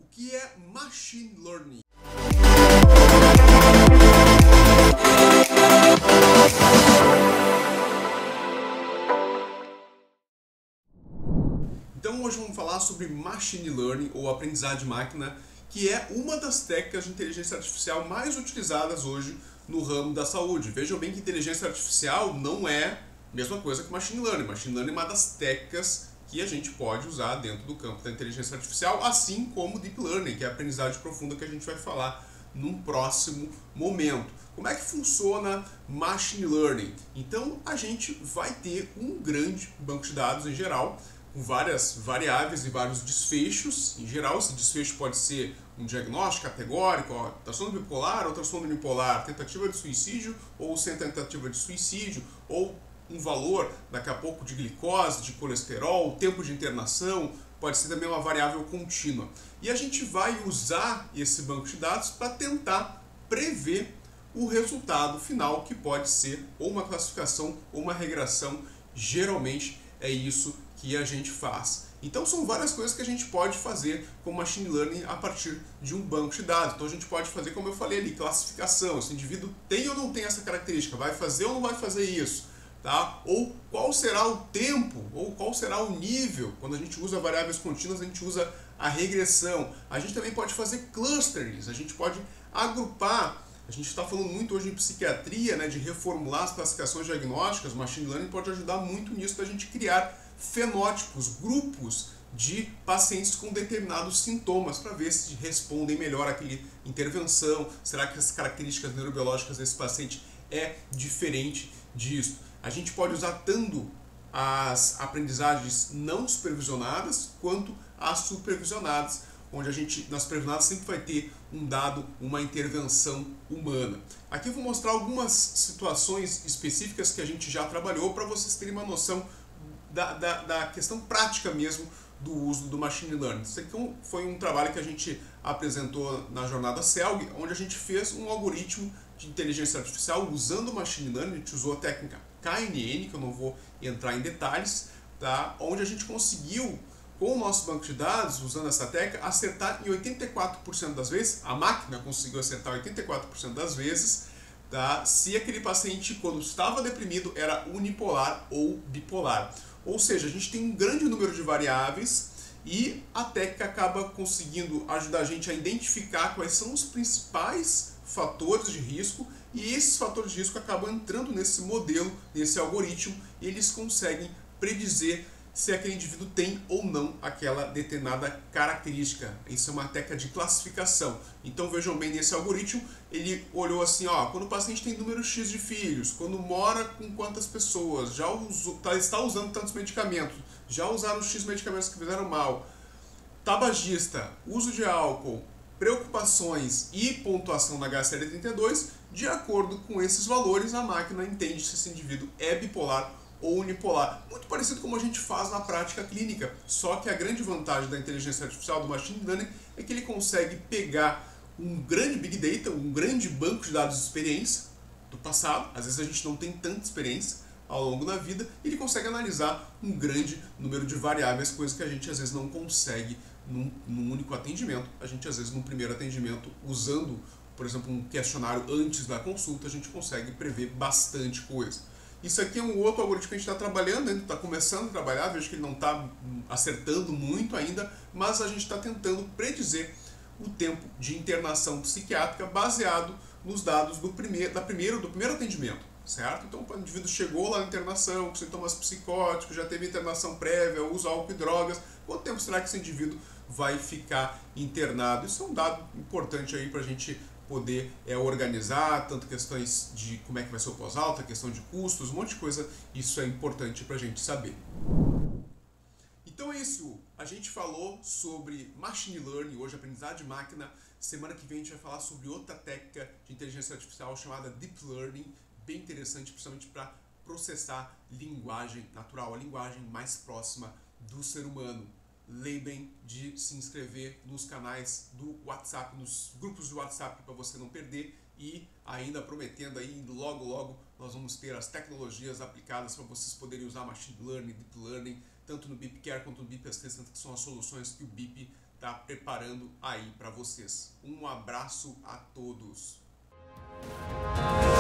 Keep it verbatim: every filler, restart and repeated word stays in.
que é Machine Learning? Então hoje vamos falar sobre Machine Learning, ou aprendizagem de máquina, que é uma das técnicas de inteligência artificial mais utilizadas hoje no ramo da saúde. Vejam bem que inteligência artificial não é a mesma coisa que Machine Learning. Machine Learning é uma das técnicas que a gente pode usar dentro do campo da inteligência artificial, assim como Deep Learning, que é a aprendizagem profunda que a gente vai falar num próximo momento. Como é que funciona Machine Learning? Então a gente vai ter um grande banco de dados em geral, com várias variáveis e vários desfechos. Em geral, esse desfecho pode ser um diagnóstico categórico, ó, transtorno bipolar ou transtorno unipolar, tentativa de suicídio ou sem tentativa de suicídio, ou um valor, daqui a pouco, de glicose, de colesterol, tempo de internação, pode ser também uma variável contínua. E a gente vai usar esse banco de dados para tentar prever o resultado final, que pode ser ou uma classificação ou uma regressão. Geralmente é isso que a gente faz. Então são várias coisas que a gente pode fazer com Machine Learning a partir de um banco de dados. Então a gente pode fazer, como eu falei ali, classificação. Esse indivíduo tem ou não tem essa característica? Vai fazer ou não vai fazer isso? Tá? Ou qual será o tempo, ou qual será o nível. Quando a gente usa variáveis contínuas, a gente usa a regressão. A gente também pode fazer clusters, a gente pode agrupar. A gente está falando muito hoje em psiquiatria, né, de reformular as classificações diagnósticas. Machine Learning pode ajudar muito nisso, da gente criar fenótipos, grupos de pacientes com determinados sintomas, para ver se respondem melhor àquela intervenção. Será que as características neurobiológicas desse paciente é diferente disso? A gente pode usar tanto as aprendizagens não supervisionadas quanto as supervisionadas, onde a gente, nas supervisionadas, sempre vai ter um dado, uma intervenção humana. Aqui eu vou mostrar algumas situações específicas que a gente já trabalhou, para vocês terem uma noção da, da, da questão prática mesmo do uso do Machine Learning. Isso aqui foi um trabalho que a gente apresentou na jornada C E L G, onde a gente fez um algoritmo de inteligência artificial usando o Machine Learning. A gente usou a técnica K N N, que eu não vou entrar em detalhes, tá? Onde a gente conseguiu, com o nosso banco de dados, usando essa técnica, acertar em oitenta e quatro por cento das vezes, a máquina conseguiu acertar oitenta e quatro por cento das vezes, tá? Se aquele paciente, quando estava deprimido, era unipolar ou bipolar. Ou seja, a gente tem um grande número de variáveis e a técnica acaba conseguindo ajudar a gente a identificar quais são os principais fatores de risco, e esses fatores de risco acabam entrando nesse modelo, nesse algoritmo, e eles conseguem predizer se aquele indivíduo tem ou não aquela determinada característica. Isso é uma técnica de classificação. Então vejam bem, nesse algoritmo ele olhou assim, ó, quando o paciente tem número X de filhos, quando mora com quantas pessoas, já usou, tá, está usando tantos medicamentos, já usaram X medicamentos que fizeram mal, tabagista, uso de álcool, preocupações e pontuação na H C L trinta e dois. De acordo com esses valores, a máquina entende se esse indivíduo é bipolar ou unipolar. Muito parecido como a gente faz na prática clínica, só que a grande vantagem da inteligência artificial, do Machine Learning, é que ele consegue pegar um grande Big Data, um grande banco de dados de experiência do passado. Às vezes a gente não tem tanta experiência ao longo da vida, e ele consegue analisar um grande número de variáveis, coisa que a gente às vezes não consegue num, num único atendimento. A gente às vezes num primeiro atendimento, usando, por exemplo, um questionário antes da consulta, a gente consegue prever bastante coisa. Isso aqui é um outro algoritmo que a gente está trabalhando, ainda está começando a trabalhar, vejo que ele não está acertando muito ainda, mas a gente está tentando predizer o tempo de internação psiquiátrica baseado nos dados do primeiro, da primeiro, do primeiro atendimento, certo? Então o indivíduo chegou lá na internação com sintomas psicóticos, já teve internação prévia, usa álcool e drogas, quanto tempo será que esse indivíduo vai ficar internado? Isso é um dado importante aí para a gente poder é, organizar, tanto questões de como é que vai ser o pós-alta, questão de custos, um monte de coisa. Isso é importante para a gente saber. Então é isso, a gente falou sobre Machine Learning, hoje aprendizagem de máquina. Semana que vem a gente vai falar sobre outra técnica de inteligência artificial chamada Deep Learning, bem interessante, principalmente para processar linguagem natural, a linguagem mais próxima do ser humano. Lembrem de se inscrever nos canais do WhatsApp, nos grupos de WhatsApp, para você não perder, e ainda prometendo aí, logo logo nós vamos ter as tecnologias aplicadas para vocês poderem usar Machine Learning, Deep Learning, tanto no Bipcare quanto no Bip Assistant, que são as soluções que o Bip está preparando aí para vocês. Um abraço a todos!